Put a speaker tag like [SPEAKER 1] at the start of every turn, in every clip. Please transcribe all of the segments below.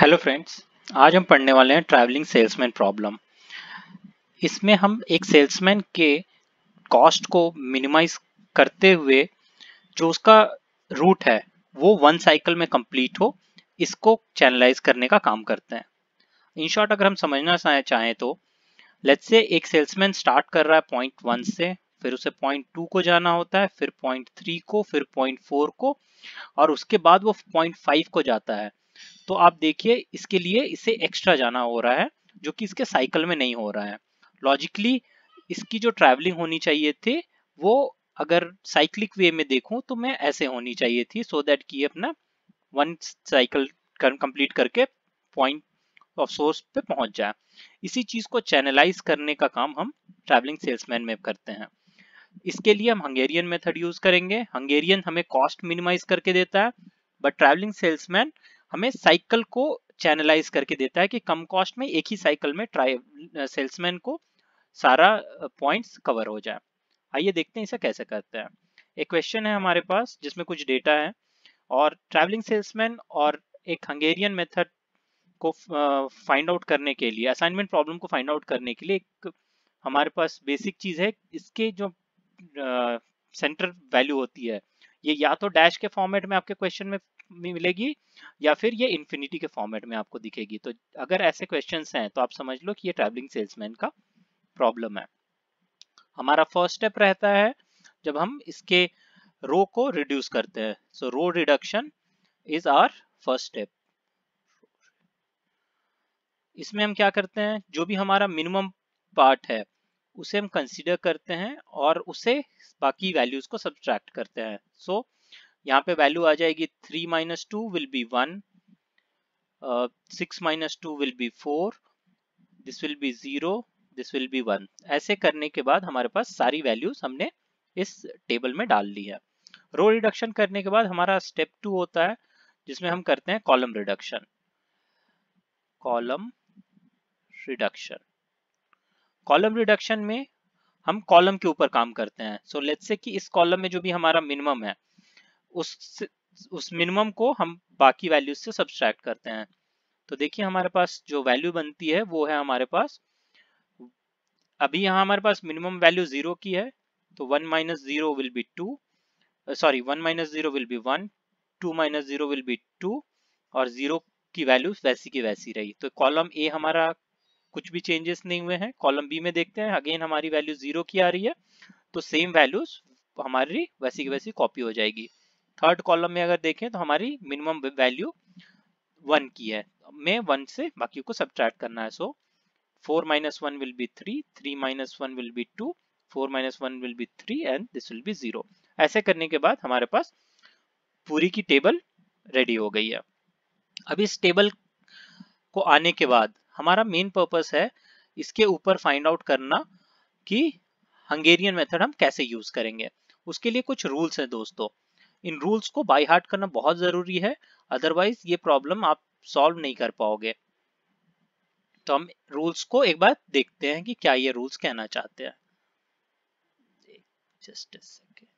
[SPEAKER 1] Hello friends, आज हम पढ़ने वाले हैं ट्रैवलिंग सेल्समैन प्रॉब्लम। इसमें हम एक सेल्समैन के कॉस्ट को मिनिमाइज करते हुए जो उसका रूट है वो वन साइकिल में कंप्लीट हो, इसको चैनलाइज करने का काम करते हैं। इन शॉर्ट अगर हम समझना चाहें तो लेट्स से एक सेल्समैन स्टार्ट कर रहा है पॉइंट 1 से, फिर उसे पॉइंट 2 को जाना होता है, फिर पॉइंट 3 को, फिर पॉइंट 4 को, और उसके बाद वो पॉइंट 5 को जाता है। तो आप देखिए इसके लिए इसे एक्स्ट्रा जाना हो रहा है जो कि इसके साइकिल में नहीं हो रहा है। लॉजिकली इसकी जो ट्रैवलिंग होनी चाहिए थी वो अगर साइक्लिक वे में देखूं तो मैं ऐसे होनी चाहिए थी, सो दैट कि अपना वन साइकिल कंप्लीट करके पॉइंट ऑफ सोर्स पे पहुंच जाए। इसी चीज को चैनलाइज करने का काम हम ट्रैवलिंग सेल्समैन में करते हैं। इसके लिए हम हंगेरियन मेथड यूज करेंगे। हंगेरियन हमें कॉस्ट मिनिमाइज करके देता है, बट ट्रैवलिंग सेल्समैन हमें साइकिल को चैनलाइज करके देता है कि कम कॉस्ट में एक ही साइकिल में सेल्समैन को सारा पॉइंट्स कवर हो जाए। आइए देखते हैं इसे कैसे करते हैं। एक क्वेश्चन है हमारे पास जिसमें कुछ डेटा है, और ट्रैवलिंग सेल्समैन और एक हंगेरियन मेथड को फाइंड आउट करने के लिए, असाइनमेंट प्रॉब्लम को फाइंड आउट करने के लिए एक हमारे पास बेसिक चीज है। इसके जो सेंटर वैल्यू होती है ये या तो डैश के फॉर्मेट में आपके क्वेश्चन में मिलेगी या फिर ये इन्फिनिटी के फॉर्मेट में आपको दिखेगी। तो अगर ऐसे क्वेश्चंस हैं तो आप समझ लो कि ये ट्रैवलिंग सेल्समैन का प्रॉब्लम है। हमारा फर्स्ट स्टेप रहता है जब हम इसके रो को रिड्यूस करते हैं। So row reduction is our first step. इसमें हम क्या करते हैं, जो भी हमारा मिनिमम पार्ट है उसे हम कंसीडर करते हैं और उसे बाकी वैल्यूज को सब्ट्रैक्ट करते हैं। सो यहाँ पे वैल्यू आ जाएगी 3 minus 2 will be 1, 6 minus 2 will be 4, this will be 0, this will be 1। ऐसे करने के बाद हमारे पास सारी वैल्यूज हमने इस टेबल में डाल ली है। रो रिडक्शन करने के बाद हमारा स्टेप 2 होता है जिसमें हम करते हैं column reduction. Column reduction, column reduction में हम कॉलम के ऊपर काम करते हैं। सो लेट्स से कि इस कॉलम में जो भी हमारा मिनिमम है उस मिनिमम को हम बाकी वैल्यूज से सब्सट्रैक्ट करते हैं। तो देखिए हमारे पास जो वैल्यू बनती है वो है हमारे पास, अभी यहाँ हमारे पास मिनिमम वैल्यू 0 की है, तो 1 minus 0 will be 2, sorry 1 minus 0 will be 1, 2 minus 0 will be 2, और 0 की वैल्यू वैसी की वैसी रही। तो कॉलम ए हमारा कुछ भी चेंजेस नहीं हुए हैं। कॉलम बी में देखते हैं, अगेन हमारी वैल्यू 0 की आ रही है, तो सेम वैल्यूज हमारी वैसी की वैसी कॉपी हो जाएगी। थर्ड कॉलम में अगर देखें तो हमारी मिनिमम वैल्यू 1 की है, में 1 से बाकी को सब्ट्रैक्ट करना है। सो 4 minus 1 will be 3, 3 minus 1 will be 2, 4 minus 1 will be 3 and this will be 0। ऐसे करने के बाद हमारे पास पूरी की टेबल रेडी हो गई है। अब इस टेबल को आने के बाद हमारा मेन पर्पस है इसके ऊपर फाइंड आउट करना कि हंगेरियन मेथड हम कैसे यूज करेंगे। उसके लिए कुछ रूल्स हैं दोस्तों, इन रूल्स को बाय हार्ट करना बहुत जरूरी है, अदरवाइज ये प्रॉब्लम आप सॉल्व नहीं कर पाओगे। तो हम रूल्स को एक बार देखते हैं कि क्या ये रूल्स कहना चाहते हैं। Just a second.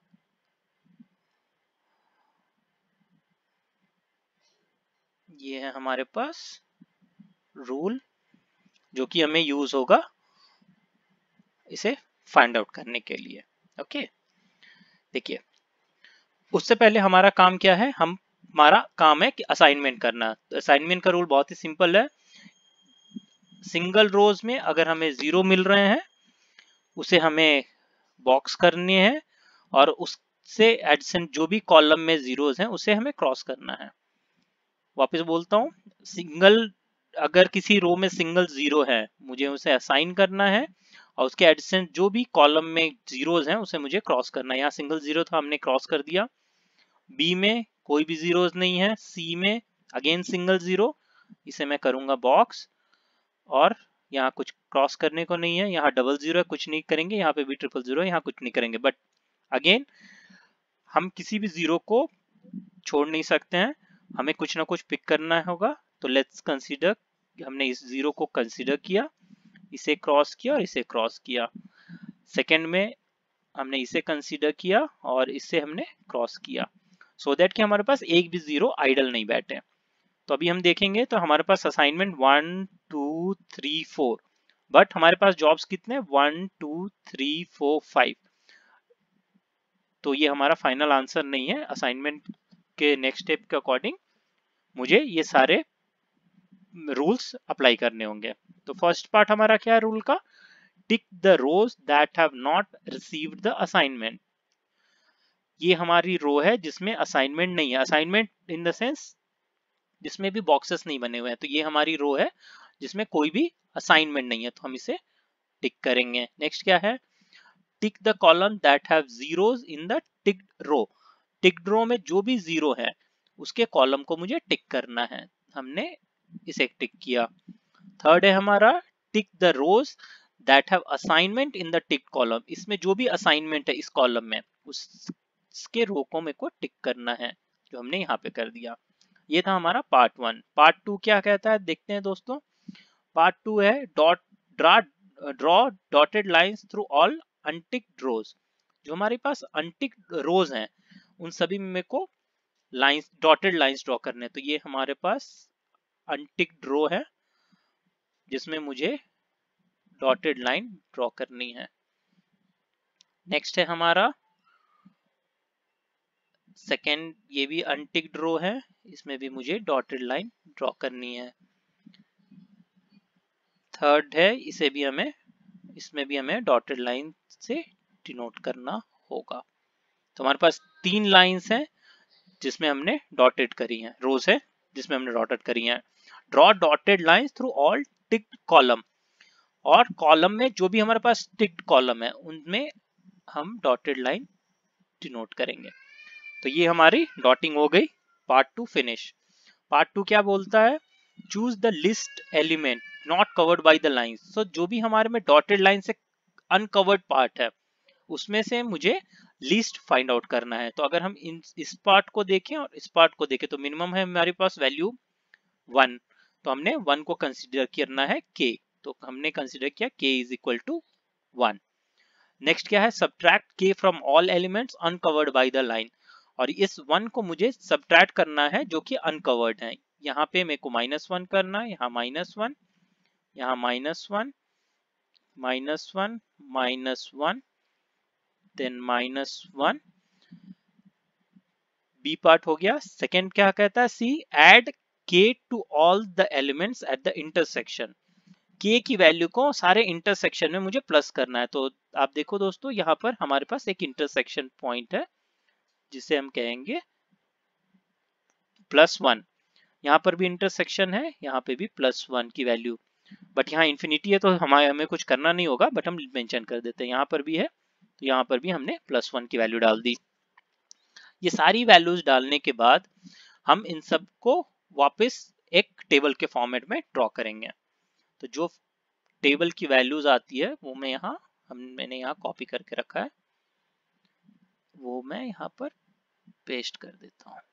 [SPEAKER 1] ये है हमारे पास रूल जो कि हमें यूज होगा इसे फाइंड आउट करने के लिए। ओके, देखिए उससे पहले हमारा काम क्या है, हमारा काम है कि असाइनमेंट करना। तो असाइनमेंट का रूल बहुत ही सिंपल है। सिंगल रोज में अगर हमें 0 मिल रहे हैं उसे हमें बॉक्स करनी है, और उससे एडसेंट जो भी कॉलम में जीरोस हैं उसे हमें क्रॉस करना है। वापस बोलता हूँ, सिंगल अगर किसी रो में सिंगल 0 है मुझे उसे असाइन करना है, और उसके एडसेंट जो भी कॉलम में जीरोस हैं उसे मुझे क्रॉस करना है। यहाँ सिंगल 0 था, हमने क्रॉस कर दिया। बी में कोई भी जीरोस नहीं है। सी में अगेन सिंगल 0, इसे मैं करूंगा बॉक्स, और यहाँ कुछ क्रॉस करने को नहीं है। यहाँ डबल 0 है, कुछ नहीं करेंगे। यहाँ पे भी ट्रिपल 0 है, यहाँ कुछ नहीं करेंगे। बट अगेन हम किसी भी 0 को छोड़ नहीं सकते हैं, हमें कुछ ना कुछ पिक करना होगा। तो लेट्स कंसीडर, हमने इस 0 को कंसीडर किया, इसे क्रॉस किया और इसे क्रॉस किया। सेकंड में हमने इसे कंसीडर किया और इसे हमने क्रॉस किया, सो दैट कि हमारे पास एक भी 0 आइडल नहीं बैठे। तो अभी हम देखेंगे तो हमारे पास असाइनमेंट 1 2 3 4, बट हमारे पास जॉब्स कितने 1 2 3 4 5। तो ये हमारा फाइनल आंसर नहीं है। असाइनमेंट के नेक्स्ट स्टेप के अकॉर्डिंग मुझे ये सारे रूल्स अप्लाई करने होंगे। तो फर्स्ट पार्ट हमारा क्या है रूल का, tick the rows that have not received the assignment. ये हमारी रो है जिसमें असाइनमेंट नहीं है, असाइनमेंट इन द सेंस जिसमें भी बॉक्सेस नहीं बने हुए हैं। तो ये हमारी रो है जिसमें कोई भी असाइनमेंट नहीं है, तो हम इसे टिक करेंगे। नेक्स्ट क्या है, tick the column that have zeros in the ticked row. Ticked row में जो भी जीरो है उसके कॉलम को मुझे टिक करना है, हमने इसे टिक किया। थर्ड है हमारा tick the rows that have assignment in the tick column. इसमें जो भी असाइनमेंट है इस कॉलम में उसके रो को मेरे को टिक करना है, जो हमने यहाँ पे कर दिया। ये था हमारा पार्ट 1। पार्ट 2 क्या कहता है देखते हैं दोस्तों। पार्ट 2 है draw dotted lines through all unticked rows. जो हमारे पास अनटिक्ड रोज हैं उन सभी में मेरे को लाइंस, डॉटेड लाइंस ड्रॉ करने हैं। तो ये हमारे पास अनटिक्ड रो है जिसमें मुझे डॉटेड लाइन ड्रॉ करनी है। नेक्स्ट है हमारा सेकेंड, ये भी अनटिक्ड रो है, इसमें भी मुझे डॉटेड लाइन ड्रॉ करनी है। थर्ड है, इसमें भी हमें डॉटेड लाइन से डिनोट करना होगा। तो हमारे पास 3 लाइंस हैं जिसमें हमने डॉटेड करी हैं, रोज है जिसमें हमने डॉटेड करी हैं। Draw dotted lines through all ticked column, और कॉलम में जो भी हमारे पास टिक्ड कॉलम है उनमें हम डॉटेड लाइन डिनोट करेंगे। तो ये हमारी डॉटिंग हो गई। Part 2 finish. पार्ट 2 क्या बोलता है, choose the list element not covered by the lines. So जो भी हमारे में डॉटेड लाइन से अनकवर्ड पार्ट है उसमें से मुझे लिस्ट फाइंड आउट करना है। तो अगर हम इस पार्ट को देखें और इस पार्ट को देखें तो मिनिमम है हमारे पास वैल्यू 1, तो हमने 1 को कंसीडर करना है k, तो हमने कंसीडर किया k is equal to 1। Next क्या है, subtract k from all elements uncovered by the line, और इस 1 को मुझे सब्ट्रैक्ट करना है जो कि अनकवर्ड है। यहाँ पे मेरे को -1 करना है, यहाँ -1, यहाँ -1, -1, -1, देन -1। बी पार्ट हो गया। सेकेंड क्या कहता है, see add k to all the elements at the intersection. k की वैल्यू को सारे इंटरसेक्शन में मुझे प्लस करना है। तो आप देखो दोस्तों यहाँ पर हमारे पास एक इंटरसेक्शन पॉइंट है जिसे हम कहेंगे +1। यहाँ पर भी इंटरसेक्शन है, यहाँ पे भी +1 की वैल्यू, बट यहाँ इन्फिनिटी है तो हमें कुछ करना नहीं होगा, बट हम मेंशन कर देते हैं। यहाँ पर भी है तो यहाँ पर भी हमने +1 की वैल्यू डाल दी। ये सारी वैल्यूज डालने के बाद हम इन सब को वापस एक टेबल के फॉर्मेट में ड्रॉ करेंगे। तो जो टेबल की वैल्यूज आती है वो मैंने यहाँ कॉपी करके रखा है, वो मैं यहाँ पर पेस्ट कर देता हूँ।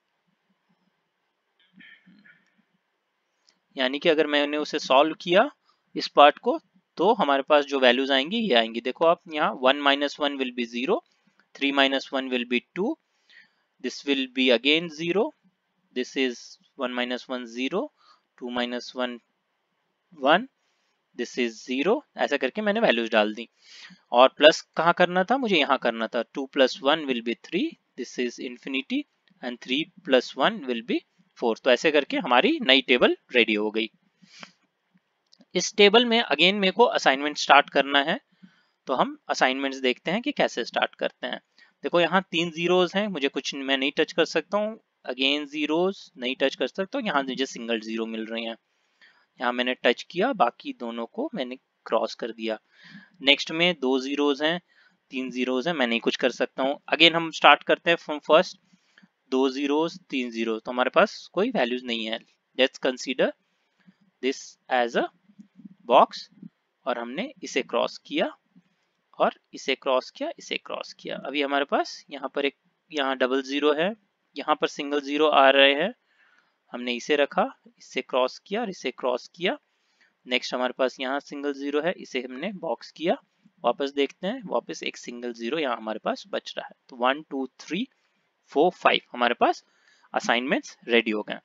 [SPEAKER 1] यानी कि अगर मैंने उसे सॉल्व किया इस पार्ट को तो हमारे पास जो वैल्यूज आएंगी ये आएंगी। देखो आप यहाँ 1 - 1 will be 0, 3 - 1 will be 2, this will be again 0, this is 1 - 1 0, 2 - 1 1, this is 0। ऐसा करके मैंने वैल्यूज डाल दी। और प्लस कहाँ करना था, मुझे यहाँ करना था। 2 + 1 will be 3, this is infinity, and 3 + 1 will be 4। तो ऐसे करके हमारी नई टेबल रेडी हो गई। इस टेबल में अगेन मेरे को असाइनमेंट स्टार्ट करना है, तो हम असाइनमेंट्स देखते हैं कि कैसे स्टार्ट करते हैं। देखो यहाँ 3 जीरोज हैं, मुझे कुछ मैं नहीं टच कर सकता हूँ। अगेन जीरोज नहीं टच कर सकता हूँ, यहाँ मुझे सिंगल जीरो मिल रहे हैं। यहाँ मैंने टच किया, बाकी दोनों को मैंने क्रॉस कर दिया। नेक्स्ट में 2 जीरोज हैं, 3 जीरोज हैं, मैं नहीं कुछ कर सकता हूँ। अगेन हम स्टार्ट करते हैं फ्रॉम फर्स्ट, 2 जीरोज 3 जीरो, तो हमारे पास कोई वैल्यूज नहीं है। Let's consider this as a box, और हमने इसे क्रॉस किया और इसे क्रॉस किया, इसे क्रॉस किया। अभी हमारे पास यहाँ पर यहाँ डबल जीरो है, यहाँ पर सिंगल जीरो आ रहे हैं, हमने इसे रखा, इसे क्रॉस किया और इसे क्रॉस किया। नेक्स्ट हमारे पास यहाँ सिंगल जीरो है, इसे हमने बॉक्स किया। वापस देखते हैं, वापस एक सिंगल जीरो यहाँ हमारे पास बच रहा है। तो 1 2 3 4 5 हमारे पास असाइनमेंट्स रेडी हो गए।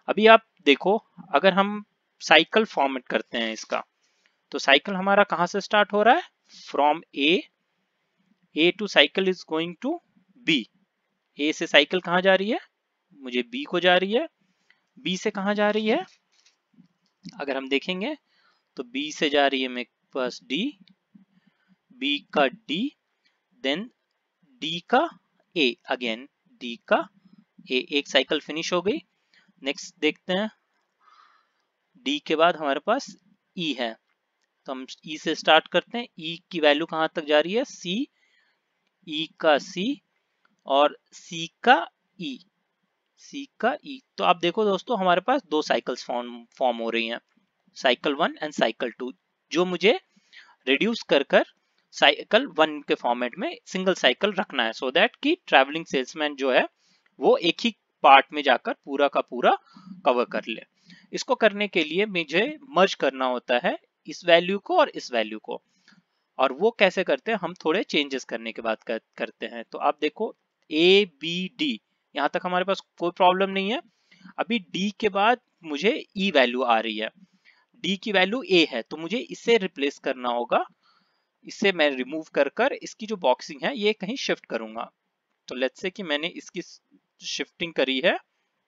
[SPEAKER 1] अभी आप देखो, अगर हम साइकिल फॉर्मेट करते हैं इसका, तो साइकिल हमारा कहां से स्टार्ट हो रहा है, from A to cycle is going to B. A से साइकिल कहां जा रही है, मुझे बी को जा रही है। बी से कहां जा रही है, अगर हम देखेंगे तो बी से जा रही है मेरे पास डी, बी का डी, देन डी का ए, अगेन डी का ए, एक साइकिल फिनिश हो गई। नेक्स्ट देखते हैं, डी के बाद हमारे पास ई है, तो हम ई से स्टार्ट करते हैं। ई की वैल्यू कहां तक जा रही है, सी, ई का सी और सी का ई, सी का ई। तो आप देखो दोस्तों, हमारे पास दो साइकिल्स फॉर्म हो रही हैं, साइकिल 1 एंड साइकिल 2, जो मुझे रिड्यूस कर कर साइकिल 1 के फॉर्मेट में सिंगल साइकिल रखना है, सो दैट कि ट्रैवलिंग सेल्समैन जो है वो एक ही पार्ट में जाकर पूरा का पूरा कवर कर ले। इसको करने के लिए मुझे मर्ज करना होता है इस वैल्यू को और इस वैल्यू को, और वो कैसे करते हैं, हम थोड़े चेंजेस करने के बाद करते हैं। तो आप देखो ए बी डी, यहाँ तक हमारे पास कोई प्रॉब्लम नहीं है। अभी डी के बाद मुझे ई वैल्यू आ रही है, डी की वैल्यू ए है, तो मुझे इसे रिप्लेस करना होगा। इसे मैं रिमूव कर कर इसकी जो बॉक्सिंग है ये कहीं शिफ्ट करूंगा। तो लेट्स से कि मैंने इसकी शिफ्टिंग करी है,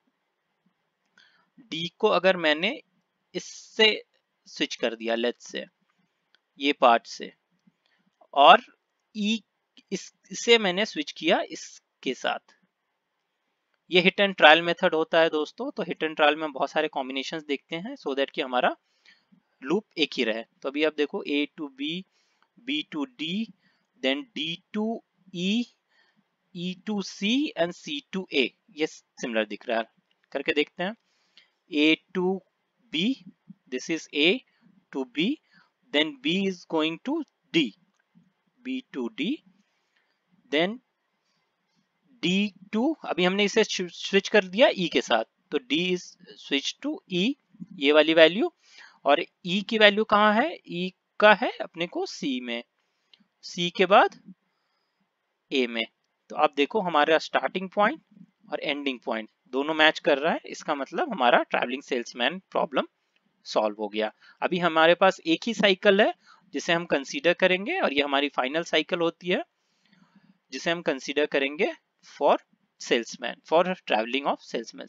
[SPEAKER 1] डी को अगर मैंने इससे स्विच कर दिया, लेट्स से ये पार्ट से, और ई इसे मैंने स्विच किया इसके साथ। ये हिट एंड ट्रायल मेथड होता है दोस्तों। तो हिट एंड ट्रायल में बहुत सारे कॉम्बिनेशंस देखते हैं, सो दैट कि हमारा लूप एक ही रहे। तो अभी आप देखो A to B, B to D, then D to E, E to C and C to A, ये सिमिलर दिख रहा है, करके देखते हैं। A to B, this is A to B, then B is going to D, B to D, then D to, अभी हमने इसे स्विच कर दिया ई के साथ, तो D is switch to E, ये वाली वैल्यू। और ई की वैल्यू कहाँ है, ई का है अपने को सी में, सी के बाद ए में। तो आप देखो हमारा स्टार्टिंग पॉइंट और एंडिंग पॉइंट दोनों मैच कर रहा है, इसका मतलब हमारा ट्रैवलिंग सेल्समैन प्रॉब्लम सॉल्व हो गया। अभी हमारे पास एक ही साइकिल है जिसे हम कंसीडर करेंगे, और ये हमारी फाइनल साइकिल होती है जिसे हम कंसीडर करेंगे for salesman, for travelling of salesman.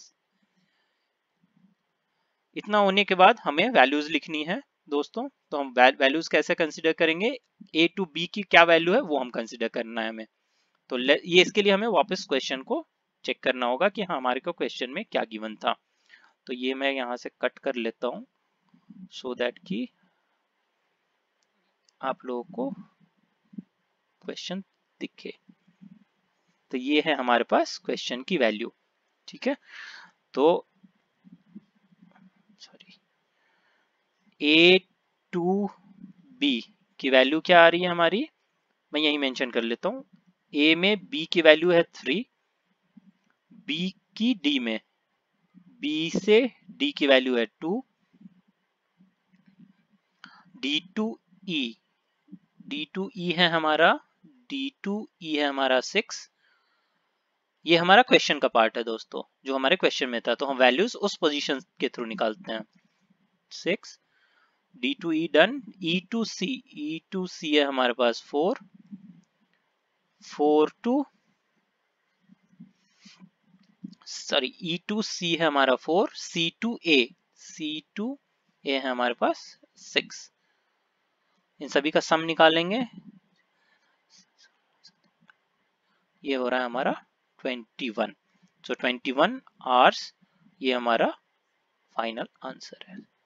[SPEAKER 1] इतना होने के बाद हमें वैल्यूज लिखनी है दोस्तों। तो हम वैल्यूज कैसे कंसीडर करेंगे, ए टू बी की क्या वैल्यू है वो हम कंसीडर करना है हमें। तो ये इसके लिए हमें वापस क्वेश्चन को चेक करना होगा कि हाँ हमारे को क्वेश्चन में क्या गिवन था। तो ये मैं यहाँ से कट कर लेता हूँ, सो दैट कि आप लोगों को क्वेश्चन दिखे। तो ये है हमारे पास क्वेश्चन की वैल्यू, ठीक है। तो सॉरी, ए टू बी की वैल्यू क्या आ रही है हमारी, मैं यही मेंशन कर लेता हूँ। ए में बी की वैल्यू है 3, बी की डी में, बी से डी की वैल्यू है 2, D to E, D to E है हमारा, डी टू ई है हमारा 6। ये हमारा क्वेश्चन का पार्ट है दोस्तों, जो हमारे क्वेश्चन में था, तो हम वैल्यूज उस पोजीशन के थ्रू निकालते हैं। 6, D to E done, E to C, E to C है हमारे पास 4, 4 to sorry E to C है हमारा 4, सी टू ए, सी टू ए है हमारे पास 6। इन सभी का सम निकालेंगे, ये हो रहा है हमारा 21। सो 21 आवर्स ये हमारा फाइनल आंसर है।